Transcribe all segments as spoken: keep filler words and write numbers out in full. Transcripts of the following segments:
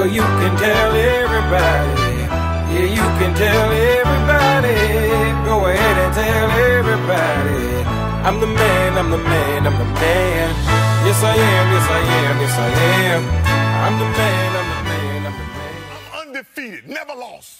Well, you can tell everybody. Yeah, you can tell everybody. Go ahead and tell everybody. I'm the man, I'm the man, I'm the man. Yes, I am, yes, I am, yes, I am. I'm the man, I'm the man, I'm the man. I'm undefeated, never lost.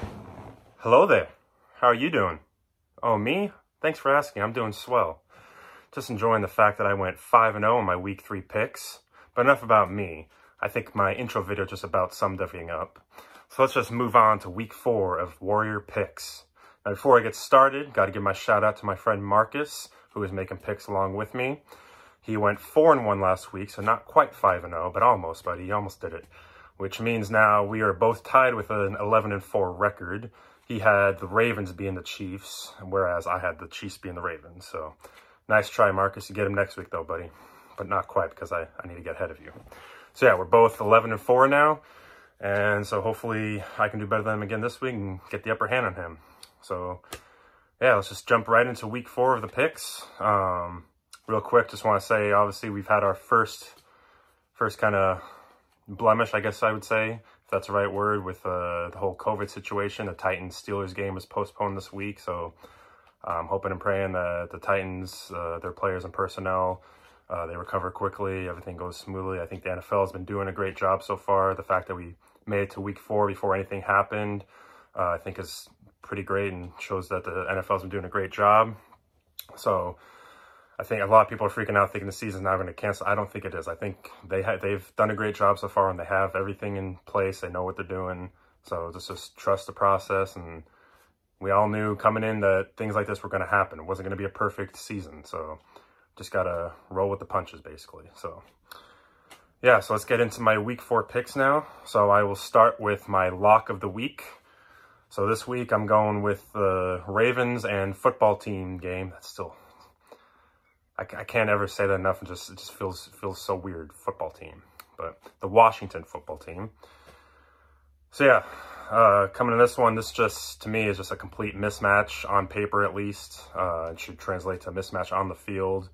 Hello there. How are you doing? Oh, me? Thanks for asking. I'm doing swell. Just enjoying the fact that I went five and oh in my week three picks. But enough about me. I think my intro video just about summed everything up. So let's just move on to week four of Warrior Picks. Now, before I get started, got to give my shout out to my friend Marcus, who is making picks along with me. He went four and one last week, so not quite five and oh, but almost, buddy. He almost did it. Which means now we are both tied with an eleven and four record. He had the Ravens being the Chiefs, whereas I had the Chiefs being the Ravens. So nice try, Marcus. You get him next week, though, buddy. But not quite, because I, I need to get ahead of you. So yeah, we're both eleven and four now. And so hopefully I can do better than him again this week and get the upper hand on him. So yeah, let's just jump right into week four of the picks. Um, real quick, just want to say, obviously, we've had our first, first kind of blemish, I guess I would say, if that's the right word, with uh, the whole COVID situation. The Titans-Steelers game is postponed this week, so I'm hoping and praying that the Titans, uh, their players and personnel, uh, they recover quickly, everything goes smoothly. I think the N F L has been doing a great job so far. The fact that we made it to week four before anything happened, uh, I think is pretty great and shows that the N F L has been doing a great job. So I think a lot of people are freaking out thinking the season's now going to cancel. I don't think it is. I think they ha they've done a great job so far, and they have everything in place. They know what they're doing. So just, just trust the process. And we all knew coming in that things like this were going to happen. It wasn't going to be a perfect season. So just got to roll with the punches, basically. So yeah, so let's get into my week four picks now. So I will start with my lock of the week. So this week I'm going with the Ravens and football team game. That's still... I, I can't ever say that enough. It just, it just feels feels so weird, football team. But the Washington football team. So yeah, uh, coming to this one, this just, to me, is just a complete mismatch on paper at least. Uh, it should translate to a mismatch on the field.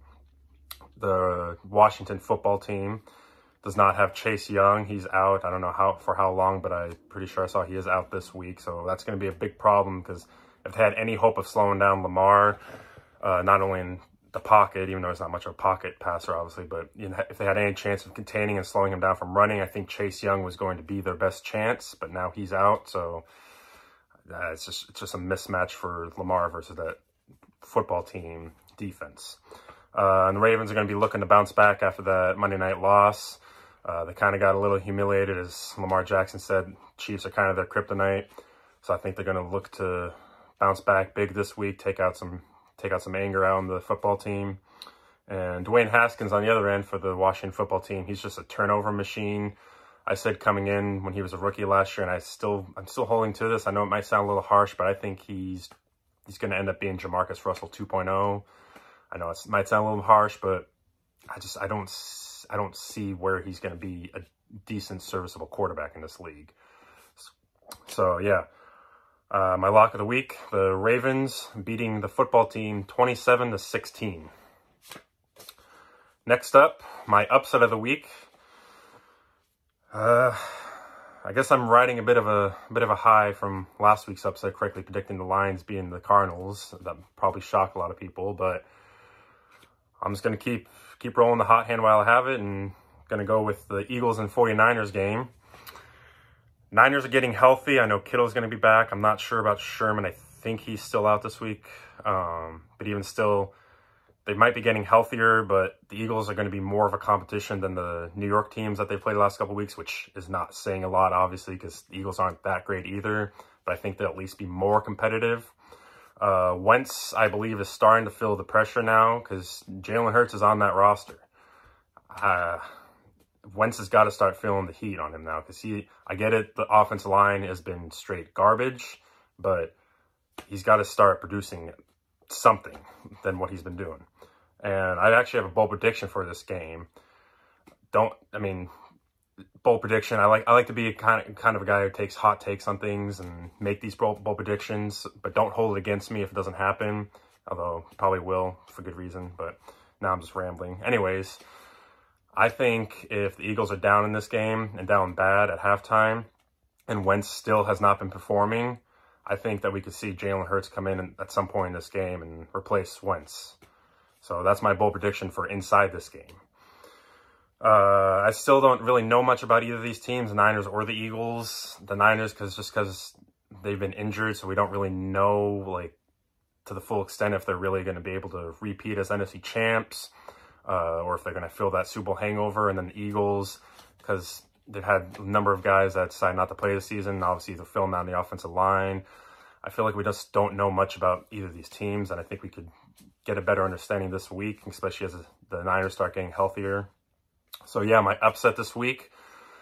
The Washington football team does not have Chase Young. He's out. I don't know how for how long, but I'm pretty sure I saw he is out this week. So that's going to be a big problem, because if they had any hope of slowing down Lamar, uh, not only in the pocket, even though he's not much of a pocket passer, obviously, but you know, if they had any chance of containing and slowing him down from running, I think Chase Young was going to be their best chance, but now he's out, so uh, it's just it's just a mismatch for Lamar versus that football team defense. Uh, and the Ravens are going to be looking to bounce back after that Monday night loss. Uh, they kind of got a little humiliated, as Lamar Jackson said. Chiefs are kind of their kryptonite, so I think they're going to look to bounce back big this week, take out some take out some anger out on the football team. And Dwayne Haskins on the other end for the Washington football team, he's just a turnover machine. I said coming in when he was a rookie last year, and I still I'm still holding to this. I know it might sound a little harsh, but I think he's he's going to end up being Jamarcus Russell two point oh. I know it might sound a little harsh, but I just I don't I don't see where he's going to be a decent, serviceable quarterback in this league. So yeah, uh, my lock of the week: the Ravens beating the football team twenty-seven to sixteen. Next up, my upset of the week. Uh, I guess I'm riding a bit of a, a bit of a high from last week's upset, correctly predicting the Lions being the Cardinals. That probably shocked a lot of people, but I'm just going to keep keep rolling the hot hand while I have it, and going to go with the Eagles and forty-niners game. Niners are getting healthy. I know Kittle's going to be back. I'm not sure about Sherman. I think he's still out this week. Um, but even still, they might be getting healthier, but the Eagles are going to be more of a competition than the New York teams that they've played the last couple of weeks, which is not saying a lot, obviously, because the Eagles aren't that great either. But I think they'll at least be more competitive. Uh, Wentz, I believe, is starting to feel the pressure now, because Jalen Hurts is on that roster. Uh, Wentz has got to start feeling the heat on him now, because he, I get it, the offensive line has been straight garbage, but he's got to start producing something than what he's been doing. And I actually have a bold prediction for this game. Don't, I mean, bold prediction. I like I like to be a kind of kind of a guy who takes hot takes on things and make these bold, bold predictions, but don't hold it against me if it doesn't happen. Although probably will for good reason. But now I'm just rambling. Anyways, I think if the Eagles are down in this game and down bad at halftime and Wentz still has not been performing, I think that we could see Jalen Hurts come in at some point in this game and replace Wentz. So that's my bold prediction for inside this game. Uh, I still don't really know much about either of these teams, the Niners or the Eagles. The Niners, cause just because they've been injured, so we don't really know like to the full extent if they're really going to be able to repeat as N F C champs, uh, or if they're going to feel that Super Bowl hangover. And then the Eagles, because they've had a number of guys that decided not to play this season. Obviously, the film on the offensive line. I feel like we just don't know much about either of these teams, and I think we could get a better understanding this week, especially as the Niners start getting healthier. So yeah, my upset this week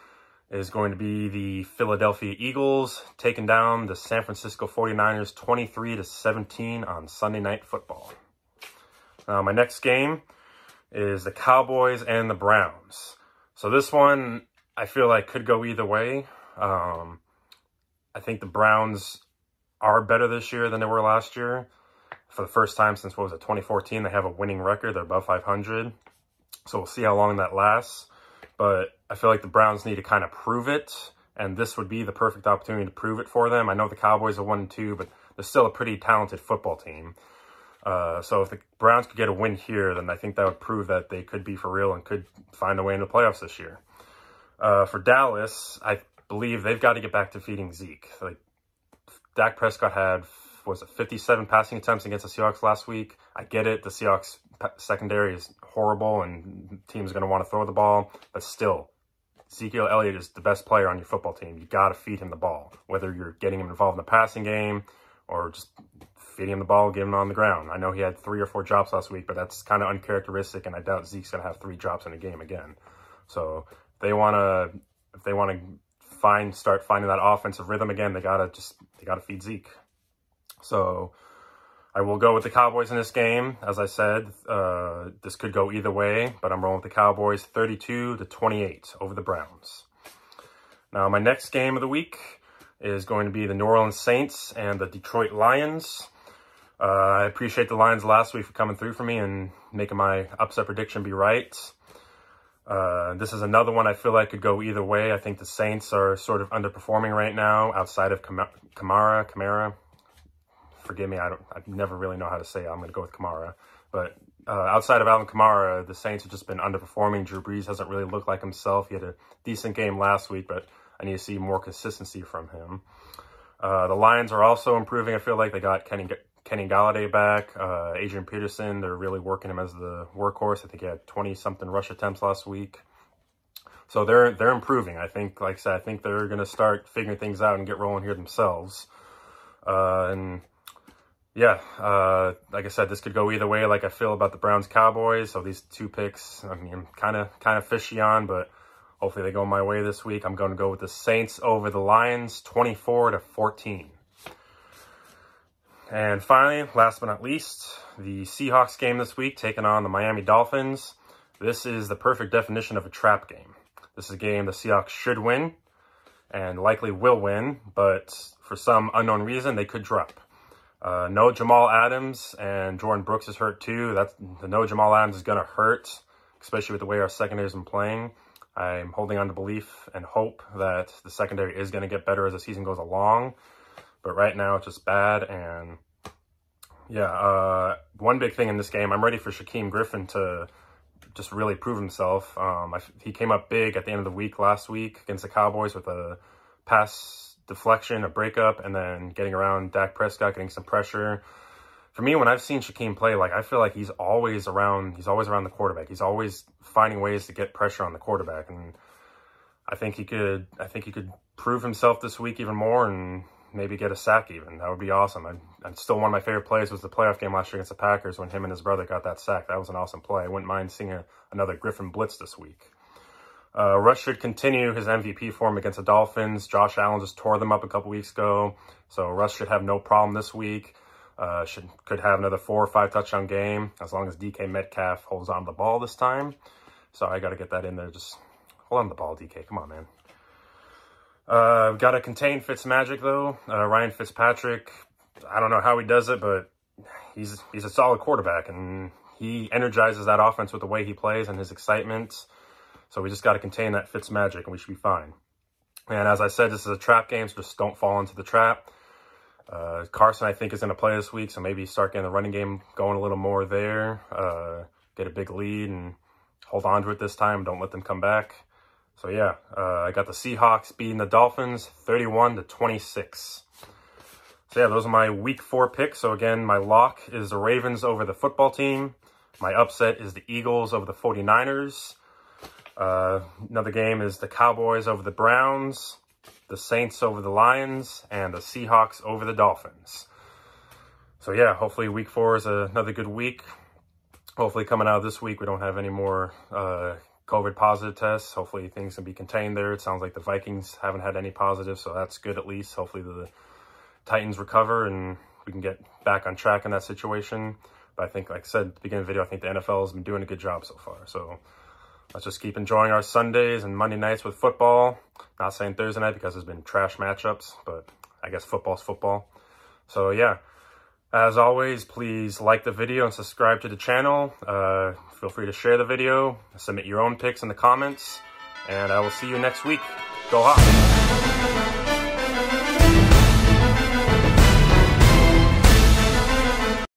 is going to be the Philadelphia Eagles taking down the San Francisco forty-niners twenty-three to seventeen on Sunday Night Football. Now, my next game is the Cowboys and the Browns. So this one, I feel like could go either way. Um, I think the Browns are better this year than they were last year. For the first time since, what was it, twenty fourteen, they have a winning record. They're above five hundred. So we'll see how long that lasts. But I feel like the Browns need to kind of prove it, and this would be the perfect opportunity to prove it for them. I know the Cowboys are one and two, but they're still a pretty talented football team. Uh, so if the Browns could get a win here, then I think that would prove that they could be for real and could find a way in the playoffs this year. Uh, for Dallas, I believe they've got to get back to feeding Zeke. Like, Dak Prescott had, was it fifty-seven passing attempts against the Seahawks last week. I get it. The Seahawks secondary is horrible and teams are going to want to throw the ball. But still, Ezekiel Elliott is the best player on your football team. You got to feed him the ball, whether you're getting him involved in the passing game or just feeding him the ball, getting him on the ground. I know he had three or four drops last week, but that's kind of uncharacteristic, and I doubt Zeke's going to have three drops in a game again. So if they want to, if they want to find, start finding that offensive rhythm again, they gotta just, they gotta feed Zeke. So I will go with the Cowboys in this game. As I said, uh, this could go either way, but I'm rolling with the Cowboys thirty-two to twenty-eight over the Browns. Now, my next game of the week is going to be the New Orleans Saints and the Detroit Lions. Uh, I appreciate the Lions last week for coming through for me and making my upset prediction be right. Uh, this is another one I feel like could go either way. I think the Saints are sort of underperforming right now outside of Kamara. Kamara. Forgive me, I don't. I never really know how to say it. I'm going to go with Kamara. But uh, outside of Alvin Kamara, the Saints have just been underperforming. Drew Brees hasn't really looked like himself. He had a decent game last week, but I need to see more consistency from him. Uh, the Lions are also improving. I feel like they got Kenny Kenny Galladay back. Uh, Adrian Peterson, they're really working him as the workhorse. I think he had twenty-something rush attempts last week. So they're they're improving. I think, like I said, I think they're going to start figuring things out and get rolling here themselves. Uh, and yeah, uh, like I said, this could go either way. Like I feel about the Browns Cowboys. So these two picks, I mean, I'm kind of kind of fishy on, but hopefully they go my way this week. I'm going to go with the Saints over the Lions, twenty-four to fourteen. And finally, last but not least, the Seahawks game this week, taking on the Miami Dolphins. This is the perfect definition of a trap game. This is a game the Seahawks should win and likely will win, but for some unknown reason, they could drop. Uh, no Jamal Adams, and Jordan Brooks is hurt too. That's, the no Jamal Adams is going to hurt, especially with the way our secondary has been playing. I'm holding on to belief and hope that the secondary is going to get better as the season goes along. But right now, it's just bad. And yeah, uh, one big thing in this game, I'm ready for Shaquem Griffin to just really prove himself. Um, I, he came up big at the end of the week last week against the Cowboys with a pass deflection, a breakup, and then getting around Dak Prescott, getting some pressure. For me, when I've seen Shaquem play, like I feel like he's always around, he's always around the quarterback. He's always finding ways to get pressure on the quarterback. And I think he could, I think he could prove himself this week even more and maybe get a sack even. That would be awesome. I, I'm still one of my favorite plays was the playoff game last year against the Packers when him and his brother got that sack. That was an awesome play. I wouldn't mind seeing a, another Griffin blitz this week. Uh, Russ should continue his M V P form against the Dolphins. Josh Allen just tore them up a couple weeks ago. So Russ should have no problem this week. Uh, should could have another four or five touchdown game as long as D K Metcalf holds on to the ball this time. So I got to get that in there. Just hold on to the ball, D K. Come on, man. Uh, got to contain Fitzmagic, though. Uh, Ryan Fitzpatrick, I don't know how he does it, but he's he's a solid quarterback, and he energizes that offense with the way he plays and his excitement. So we just got to contain that Fitzmagic, and we should be fine. And as I said, this is a trap game, so just don't fall into the trap. Uh, Carson, I think, is going to play this week, so maybe start getting the running game going a little more there. Uh, get a big lead and hold on to it this time. Don't let them come back. So yeah, uh, I got the Seahawks beating the Dolphins thirty-one to twenty-six. So yeah, those are my week four picks. So again, my lock is the Ravens over the football team. My upset is the Eagles over the forty-niners. Uh, another game is the Cowboys over the Browns, the Saints over the Lions, and the Seahawks over the Dolphins. So yeah, hopefully week four is a, another good week. Hopefully coming out of this week, we don't have any more uh, COVID positive tests. Hopefully things can be contained there. It sounds like the Vikings haven't had any positives, so that's good at least. Hopefully the Titans recover and we can get back on track in that situation. But I think, like I said at the beginning of the video, I think the N F L has been doing a good job so far. So let's just keep enjoying our Sundays and Monday nights with football. Not saying Thursday night because there's been trash matchups, but I guess football's football. So yeah, as always, please like the video and subscribe to the channel. Uh, feel free to share the video, submit your own picks in the comments, and I will see you next week. Go Hawks!